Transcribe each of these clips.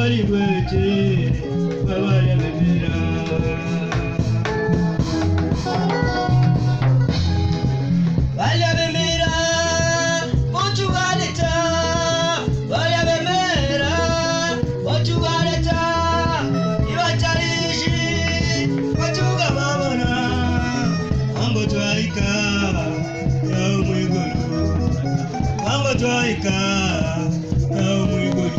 wali bwete wali bemera wali bemera watu waleta wali bemera watu waleta iwatarishi watu gamabona ambo twaika ya mwiguru ambo twaika ya mwiguru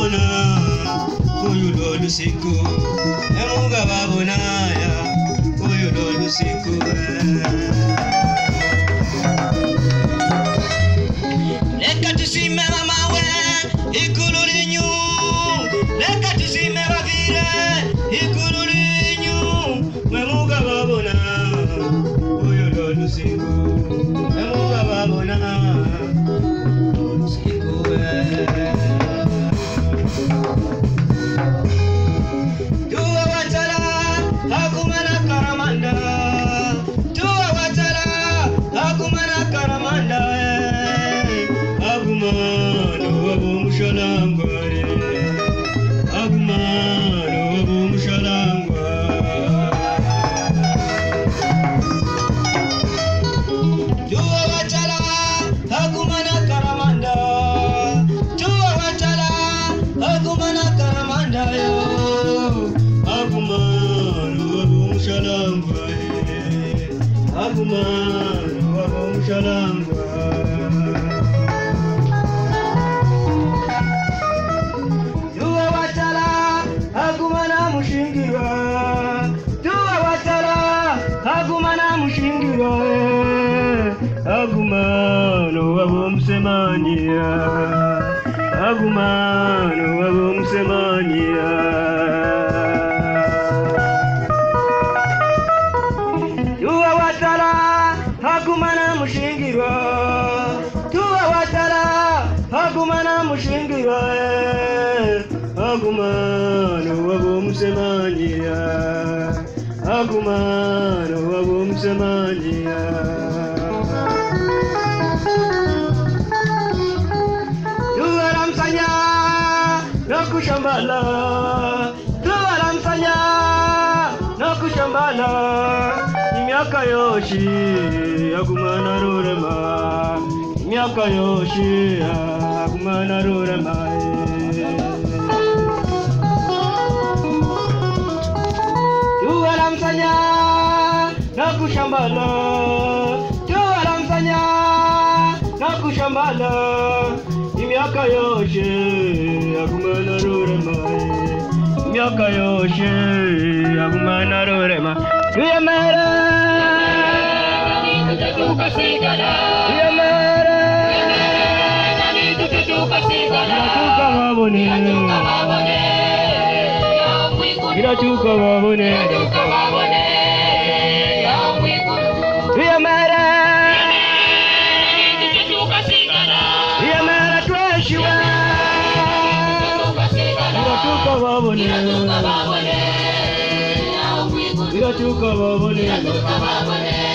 babona kuyulo lusiku emuga babona ya kuyulo lusiku leka tusime mama we ikululinyu leka tusime bavire ikululinyu emuga babona kuyulo lusiku emuga babona Agumano abomsemania agumano abomsemania tuwa watala agumana mushingirwa tuwa watala agumana mushingirwa agumano abomsemania agumano abomsemania Nakushambala, tuwaramsanya, nakushambala, imiaka yoshi, agumana rurema, imiaka yoshi, agumana rurema. Tuwaramsanya, nakushambala, tuwaramsanya, nakushambala. Miaka yoshe agumana rurema miaka yoshe agumana rurema yemera tutuka sigala yemera tutuka sigala tutuka babone ira tutuka babone yemera Ira chuka babone